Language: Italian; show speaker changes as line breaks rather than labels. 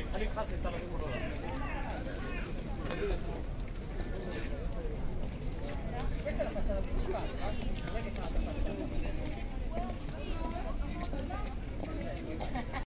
Questa è la facciata principale, no? Non è che c'è un'altra facciata.